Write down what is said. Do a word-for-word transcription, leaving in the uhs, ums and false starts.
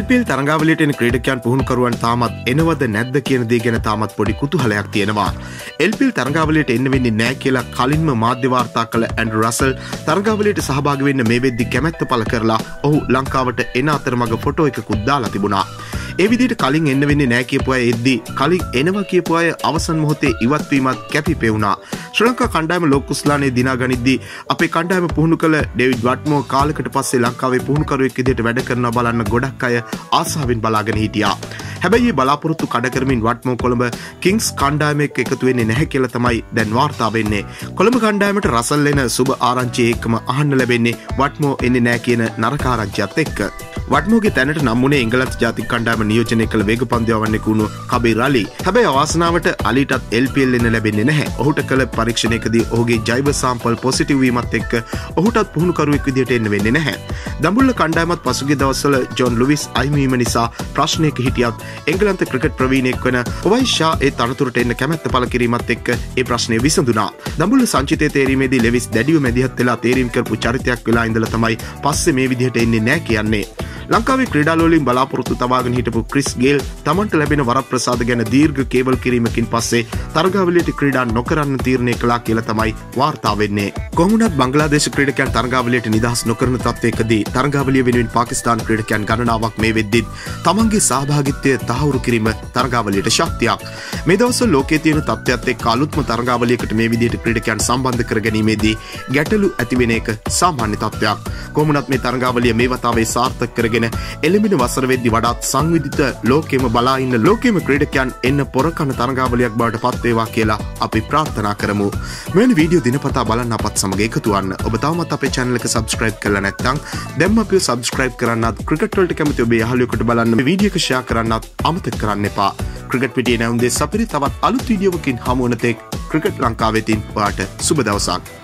L P L තරඟාවලියට එන ක්‍රීඩකයන් පුහුණුකරුවන් තාමත් එනවද නැද්ද කියන දේ ගැන තාමත් පොඩි කුතුහලයක් තියෙනවා. එල් පී එල් තරඟාවලියට එන්න වෙන්නේ නැහැ කියලා කලින්ම මාධ්‍ය වාර්තා කළ ඇන්ඩ්‍රු රසල් තරඟාවලියට සහභාගී වෙන්න මේ වෙද්දි කැමැත්ත පළ කරලා ඔහු ලංකාවට එන අතරමඟ ෆොටෝ එකකුත් දාලා තිබුණා. ඒ විදිහට කලින් එන්න වෙන්නේ නැහැ කියපු අය එද්දි කලින් එනවා කියපු අය අවසන් මොහොතේ ඉවත් වීමත් කැපිපේ වුණා. ශ්‍රී ලංකා කණ්ඩායම ලෝක කුස්ලානේ දිනා ගනිද්දී අපේ කණ්ඩායම පුහුණු කළ ඩේවිඩ් වට්මෝ කාලයකට පස්සේ ලංකාවේ පුහුණුකරුවෙක් විදිහට වැඩ කරනවා බලන්න ගොඩක් අය ආසාවෙන් බලාගෙන හිටියා. හැබැයි මේ බලාපොරොත්තු කඩ කරමින් වට්මෝ කොළඹ කිංස් කණ්ඩායම එක්ක එකතු වෙන්නේ නැහැ කියලා තමයි දැන් වාර්තා වෙන්නේ. කොළඹ කණ්ඩායමට රසල් එන සුබ ආරංචිය එක්කම අහන්න ලැබෙන්නේ වට්මෝ එන්නේ නැහැ කියන නරක ආරංචියත් එක්ක. වට්මෝගේ තැනට නම් වුණේ එංගලන්ත ජාතික කණ්ඩායම නියෝජනය කළ වේගපන්දු යවන්නෙකු වුණු කබීර් අලි. හැබැයි අවාසනාවට අලිටත් එල් පී එල් එන්න ලැබෙන්නේ නැහැ. ඔහුට කළ පරීක්ෂණයකදී ඔහුගේ ජෛව සාම්පල් පොසිටිව් වීමත් එක්ක ඔහුටත් පුහුණුකරුවෙක් විදිහට එන්න වෙන්නේ නැහැ. දඹුල්ල කණ්ඩායමත් පසුගිය දවස්වල ජොන් ලුවිස් අයින් වීම නිසා ප්‍රශ්නයක හිටියත් එංගලන්ත ක්‍රිකට් ප්‍රවීණයෙක් වන ඔවයි ෂා ඒ තනතුරට එන්න කැමැත්ත පළ කිරීමත් එක්ක ඒ ප්‍රශ්නය විසඳුණා. දඹුල්ල සංචිතය තේරීමේදී ලෙවිස් දැඩිව මැදිහත් වෙලා තේරීම් කරපු චරිතයක් වෙලා ඉඳලා තමයි පස්සේ මේ විදිහට එන්නේ නැහැ කියන්නේ. ලංකාවේ ක්‍රීඩාලෝලින් බලාපොරොත්තු තබාගෙන හිටපු ක්‍රිස් ගේල් තමන්ට ලැබෙන වරප්‍රසාද ගැන දීර්ඝ කේබල් කිරීමකින් පස්සේ තරඟාවලියට ක්‍රීඩා නොකරන්න තීරණය කළා කියලා තමයි වාර්තා වෙන්නේ. කොහොමුණත් බංග්ලාදේශ ක්‍රීඩකයන් තරඟාවලියට නිදහස් නොකරන තත්ත්වයකදී තරඟාවලිය වෙනුවෙන් පාකිස්තාන ක්‍රීඩකයන් ගණනාවක් මේ වෙද්දිත් තමන්ගේ සහභාගීත්වය තහවුරු කිරීම තරඟාවලියට ශක්තියක්. මේ දවස්වල ලෝකයේ තියෙන තත්ත්වයත් එක්ක අලුත්ම තරඟාවලියකට මේ විදිහට ක්‍රීඩකයන් සම්බන්ධ කර ගැනීමේදී ගැටලු ඇති වෙන එක සාමාන්‍ය තත්ත්වයක්. කොහොමුණත් මේ තරඟාවලිය මේ වතාවේ සාර්ථක කර එළඹෙන වසර වෙද්දි වඩාත් සංවිධිත ලෝකෙම බලා ඉන්න ලෝකෙම ක්‍රීඩකයන් එන්න පොරකන තරඟාවලියක් බවට පත් වේවා කියලා අපි ප්‍රාර්ථනා කරමු. මෙවැනි වීඩියෝ දිනපතා බලන්න අපත් සමග එකතු වන්න. ඔබ තවමත් අපේ channel එක subscribe කරලා නැත්නම් දැන්ම අපිව subscribe කරන්නත් ක්‍රිකට් වලට කැමති ඔබේ යහළුවෙකුට බලන්න මේ වීඩියෝ එක share කරන්නත් අමතක කරන්න එපා. ක්‍රිකට් පිටියේ නැවුම් දෙස් අපිට තවත් අලුත් වීඩියෝවකින් හමු වන තෙක් ක්‍රිකට් ලංකාවෙතින් ඔයාට සුබ දවසක්.